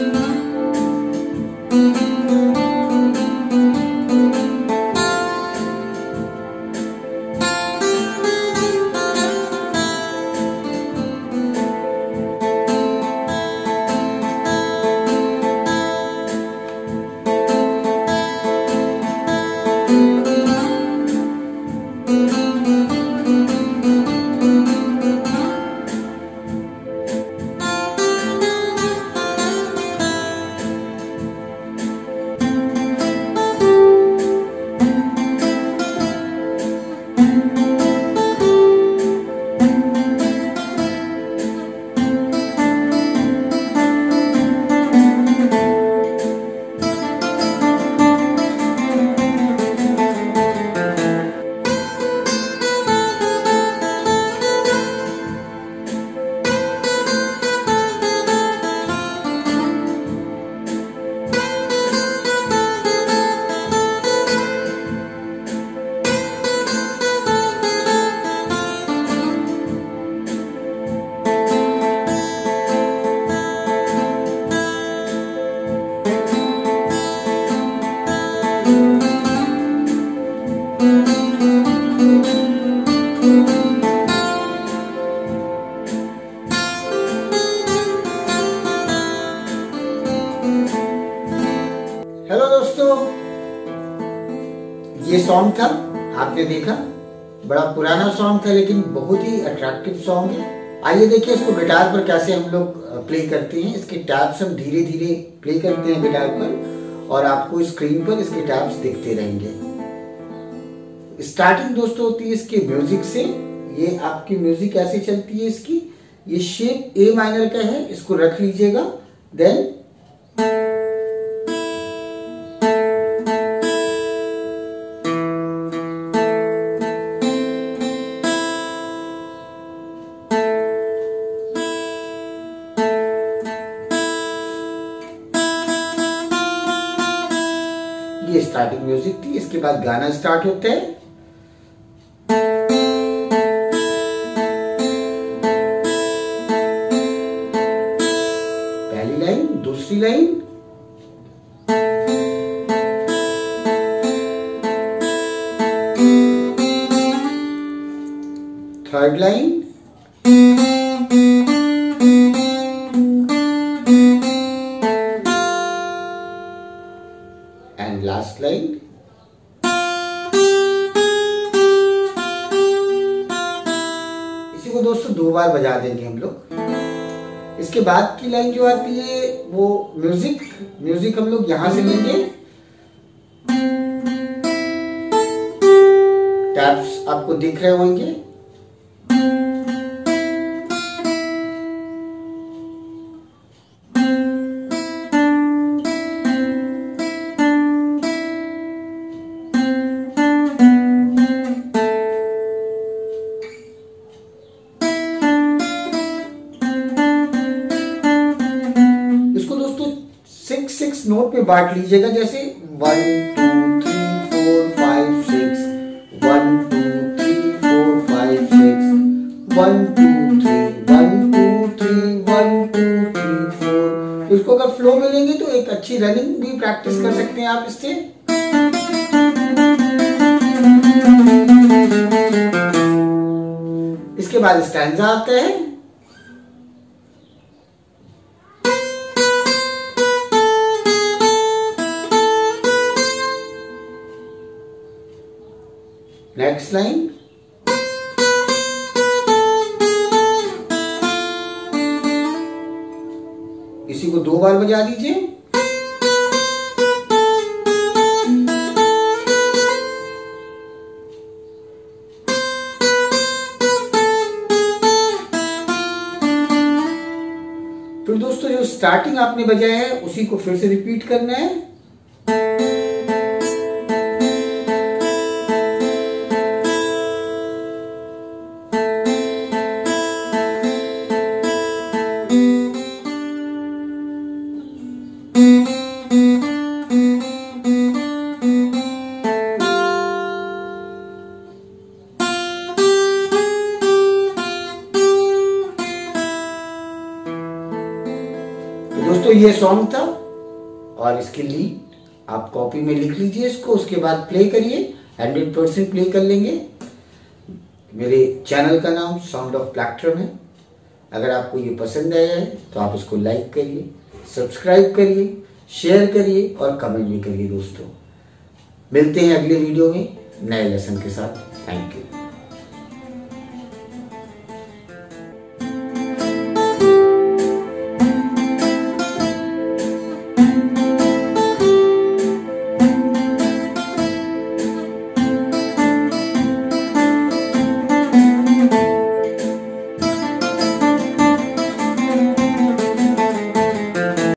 Hello दोस्तों, ये song था, आपने देखा, बड़ा पुराना सॉन्ग था लेकिन बहुत ही अट्रैक्टिव सॉन्ग है। आइए देखिए इसको गिटार पर कैसे हम लोग प्ले करते हैं। इसके टैप्स हम धीरे धीरे प्ले करते हैं गिटार पर और आपको स्क्रीन पर इसके टैप्स दिखते रहेंगे। स्टार्टिंग दोस्तों होती है इसके म्यूजिक से। ये आपकी म्यूजिक ऐसे चलती है इसकी, ये शेप ए माइनर का है, इसको रख लीजिएगा। देन ये स्टार्टिंग म्यूजिक थी। इसके बाद गाना स्टार्ट होता है। पहली लाइन, दूसरी line, third line, and last line. इसी को दोस्तों 2 बार बजा देंगे हम लोग। इसके बाद की लाइन जो आती है वो म्यूजिक हम लोग यहां से लेंगे। टैप्स आपको दिख रहे होंगे। सिक्स नोट में बांट लीजिएगा, जैसे 1 2 3 4 5 6, 1 2 3 4 5 6, 1 2 3 1 2 3 1 2 3 4। इसको अगर फ्लो में लेंगे तो एक अच्छी रनिंग भी प्रैक्टिस कर सकते हैं आप इससे। इसके बाद स्टैंजा आता है। नेक्स्ट लाइन, इसी को 2 बार बजा दीजिए। फिर दोस्तों जो स्टार्टिंग आपने बजाया है उसी को फिर से रिपीट करना है। दोस्तों ये सॉन्ग था और इसकी लीड आप कॉपी में लिख लीजिए इसको, उसके बाद प्ले करिए, 100% प्ले कर लेंगे। मेरे चैनल का नाम साउंड ऑफ प्लेक्ट्रम है। अगर आपको ये पसंद आया है तो आप इसको लाइक करिए, सब्सक्राइब करिए, शेयर करिए और कमेंट भी करिए दोस्तों। मिलते हैं अगले वीडियो में नए लेसन के साथ। Thank you.